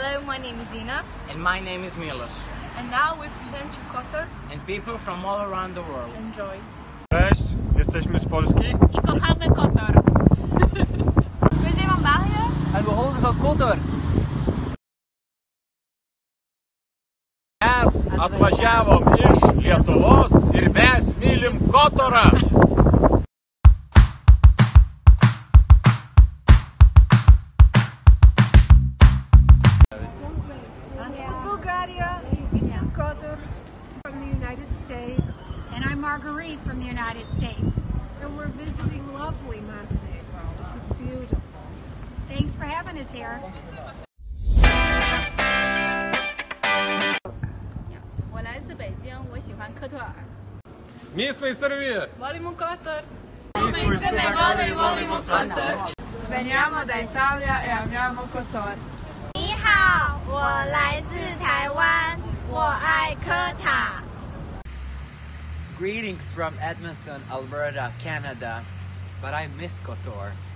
Hello, my name is Zina. And my name is Milos. And now we present you Kotor. And people from all around the world. Enjoy. Cześć, jesteśmy z Polski. I kochamy Kotor. We zijn van België. En we houden van Kotor. Mes atvažiavom iš Lietuvos ir mes mylim Kotorą. Bulgaria, Kotor from the United States. And I'm Marguerite from the United States. And we're visiting lovely Montenegro. It's beautiful. Thanks for having us here. 我来自北京，我喜欢科特尔。 Mi smo iz Srbije. Volimo Kotor. volimo Kotor. Veniamo da Italia e amiamo Kotor. 你好，我来自台湾，我爱科塔。 Greetings from Edmonton, Alberta, Canada, but I miss Kotor.